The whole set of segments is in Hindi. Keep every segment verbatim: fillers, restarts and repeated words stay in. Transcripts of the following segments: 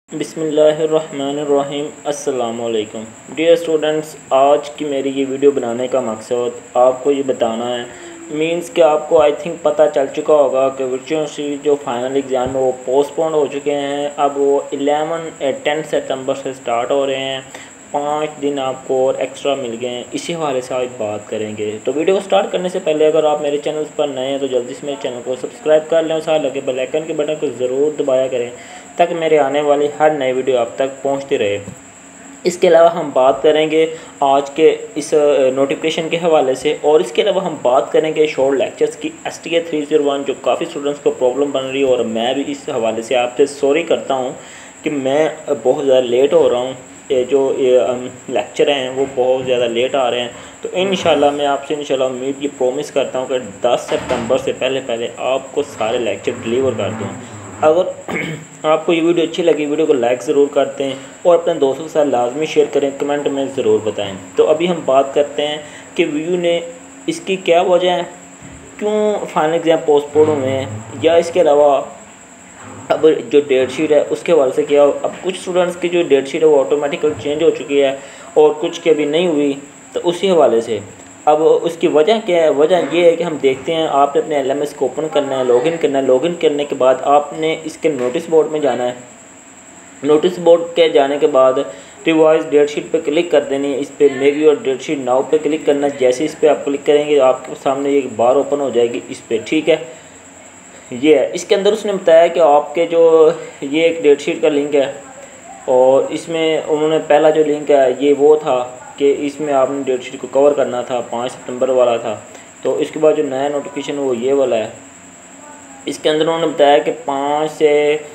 बिस्मिल्लाहिर्रहमानिर्रहीम अस्सलामुअलैकुम डियर स्टूडेंट्स। आज की मेरी ये वीडियो बनाने का मकसद आपको ये बताना है, मींस कि आपको आई थिंक पता चल चुका होगा कि वर्चुअल जो फाइनल एग्ज़ाम है वो पोस्टपोन्ड हो चुके हैं। अब वो इलेवन टेंथ सितंबर से स्टार्ट हो रहे हैं। पाँच दिन आपको और एक्स्ट्रा मिल गए हैं। इसी हवाले से आज बात करेंगे। तो वीडियो को स्टार्ट करने से पहले अगर आप मेरे चैनल पर नए हैं तो जल्दी से मेरे चैनल को सब्सक्राइब कर लें और साथ लगे बेल आइकन के बटन को ज़रूर दबाया करें ताकि मेरे आने वाली हर नई वीडियो आप तक पहुंचती रहे। इसके अलावा हम बात करेंगे आज के इस नोटिफिकेशन के हवाले से, और इसके अलावा हम बात करेंगे शॉर्ट लेक्चर्स की S T A three zero one जो काफ़ी स्टूडेंट्स को प्रॉब्लम बन रही है। और मैं भी इस हवाले से आपसे सॉरी करता हूं कि मैं बहुत ज़्यादा लेट हो रहा हूं। ये जो ये लेक्चर हैं वो बहुत ज़्यादा लेट आ रहे हैं। तो इंशाल्लाह मैं आपसे इंशाल्लाह उम्मीद ये प्रॉमिस करता हूँ कि दस सितंबर से पहले पहले आपको सारे लेक्चर डिलीवर कर दूँ। अगर आपको ये वीडियो अच्छी लगी, वीडियो को लाइक ज़रूर करते हैं और अपने दोस्तों के साथ लाजमी शेयर करें, कमेंट में ज़रूर बताएं। तो अभी हम बात करते हैं कि व्यू ने इसकी क्या वजह है, क्यों फाइनल एग्ज़ाम पोस्टपोन हुए हैं, या इसके अलावा अब जो डेट शीट है उसके हवाले से क्या। अब कुछ स्टूडेंट्स की जो डेट शीट है वो ऑटोमेटिकल चेंज हो चुकी है और कुछ की अभी नहीं हुई। तो उसी हवाले से अब उसकी वजह क्या है। वजह ये है कि हम देखते हैं, आपने अपने एल एम एस को ओपन करना है, लॉगिन करना है। लॉगिन करने के बाद आपने इसके नोटिस बोर्ड में जाना है। नोटिस बोर्ड के जाने के बाद रिवाइज डेट शीट पे क्लिक कर देनी है। इस पर make your date sheet now पे क्लिक करना है। जैसे इस पर आप क्लिक करेंगे आपके सामने एक बार ओपन हो जाएगी इस पर, ठीक है। ये है, इसके अंदर उसने बताया कि आपके जो ये एक डेट शीट का लिंक है, और इसमें उन्होंने पहला जो लिंक है ये वो था कि इसमें आपने डेट शीट को कवर करना था, पाँच सितंबर वाला था। तो इसके बाद जो नया नोटिफिकेशन वो ये वाला है। इसके अंदर उन्होंने बताया कि पाँच से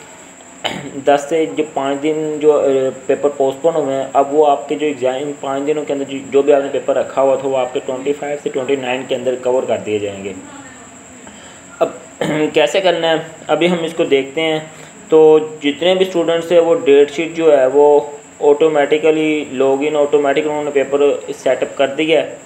दस से जो पाँच दिन जो पेपर पोस्टपोन हुए हैं, अब वो आपके जो एग्ज़ाम पाँच दिनों के अंदर जो भी आपने पेपर रखा हुआ था वो आपके ट्वेंटी फाइव से ट्वेंटी नाइन के अंदर कवर कर दिए जाएंगे। अब कैसे करना है अभी हम इसको देखते हैं। तो जितने भी स्टूडेंट्स हैं वो डेट शीट जो है वो ऑटोमेटिकली लॉगिन ऑटोमेटिक उन्होंने पेपर सेटअप कर दिया है।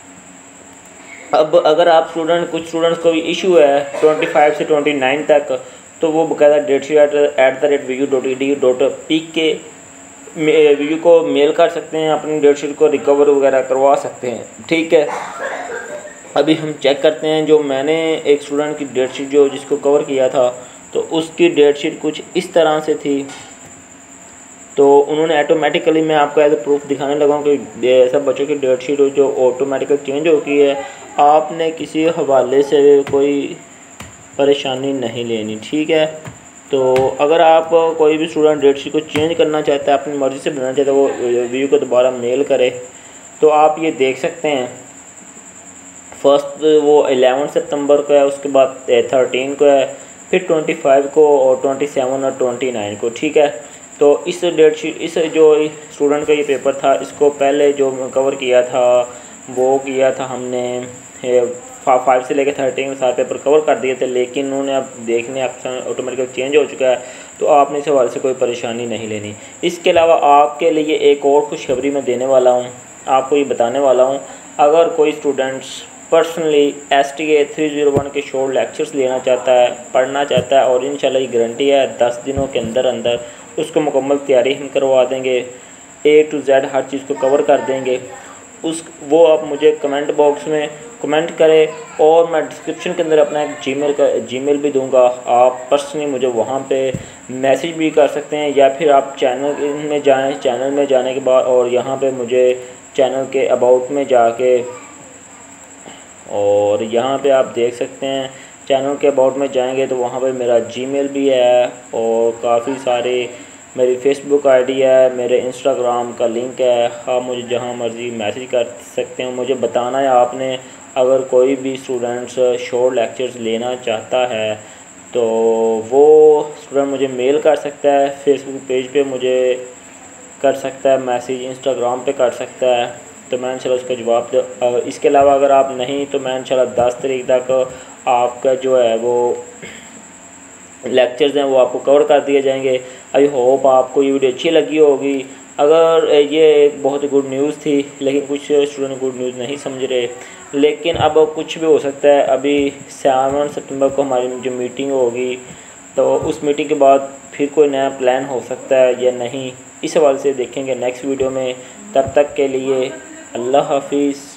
अब अगर आप स्टूडेंट कुछ स्टूडेंट्स को भी इशू है ट्वेंटी फाइव से ट्वेंटी नाइन तक, तो वो बकायदा date sheet at the rate V U dot E D U dot P K V U को मेल कर सकते हैं, अपनी डेट शीट को रिकवर वगैरह करवा सकते हैं, ठीक है। अभी हम चेक करते हैं। जो मैंने एक स्टूडेंट की डेट शीट जो जिसको कवर किया था तो उसकी डेट शीट कुछ इस तरह से थी। तो उन्होंने ऑटोमेटिकली, मैं आपको एज ए प्रूफ दिखाने लगा हूँ कि सब बच्चों की डेट शीट जो ऑटोमेटिकल चेंज हो गई है। आपने किसी हवाले से कोई परेशानी नहीं लेनी, ठीक है। तो अगर आप कोई भी स्टूडेंट डेट शीट को चेंज करना चाहता है, अपनी मर्ज़ी से बनाना चाहता है, वो व्यू को दोबारा मेल करे। तो आप ये देख सकते हैं, फर्स्ट वो एलेवन सितंबर को है, उसके बाद थर्टीन को है, फिर ट्वेंटी फाइव को और ट्वेंटी सेवन और ट्वेंटी नाइन को, ठीक है। तो इस डेट शीट इस जो स्टूडेंट का ये पेपर था, इसको पहले जो कवर किया था वो किया था हमने फाइव से लेकर थर्टीन सारे पेपर कवर कर दिए थे। लेकिन उन्होंने अब देखने ऑटोमेटिकली चेंज हो चुका है, तो आपने इस हवाले से कोई परेशानी नहीं लेनी। इसके अलावा आपके लिए एक और खुशखबरी मैं देने वाला हूँ, आपको ये बताने वाला हूँ। अगर कोई students personally S T A three zero one के शॉर्ट लेक्चर्स लेना चाहता है, पढ़ना चाहता है, और इंशाल्लाह ये गारंटी है दस दिनों के अंदर अंदर उसको मुकम्मल तैयारी हम करवा देंगे, ए टू जेड हर चीज़ को कवर कर देंगे। उस वो आप मुझे कमेंट बॉक्स में कमेंट करें, और मैं डिस्क्रिप्शन के अंदर अपना एक जीमेल का जीमेल भी दूंगा। आप पर्सनली मुझे वहाँ पे मैसेज भी कर सकते हैं, या फिर आप चैनल में जाएँ, चैनल में जाने के बाद और यहाँ पे मुझे चैनल के अबाउट में जाके, और यहाँ पे आप देख सकते हैं चैनल के अबाउट में जाएंगे तो वहाँ पे मेरा जीमेल भी है, और काफ़ी सारे मेरी फेसबुक आईडी है, मेरे इंस्टाग्राम का लिंक है। आप मुझे जहाँ मर्ज़ी मैसेज कर सकते हैं। मुझे बताना है आपने, अगर कोई भी स्टूडेंट्स शॉर्ट लेक्चर्स लेना चाहता है तो वो स्टूडेंट मुझे मेल कर सकता है, फेसबुक पेज पे मुझे कर सकता है मैसेज, इंस्टाग्राम पे कर सकता है, तो मैं इंशाल्लाह उसका जवाब दे। इसके अलावा अगर आप नहीं, तो मैं इंशाल्लाह दस तारीख तक आपका जो है वो लेक्चर्स हैं वो आपको कवर कर दिए जाएंगे। आई होप आपको ये वीडियो अच्छी लगी होगी। अगर ये एक बहुत गुड न्यूज़ थी, लेकिन कुछ स्टूडेंट गुड न्यूज़ नहीं समझ रहे, लेकिन अब कुछ भी हो सकता है। अभी सेवन सितंबर को हमारी जो मीटिंग होगी तो उस मीटिंग के बाद फिर कोई नया प्लान हो सकता है या नहीं, इस हवाले से देखेंगे नेक्स्ट वीडियो में। तब तक के लिए अल्लाह हाफिज़।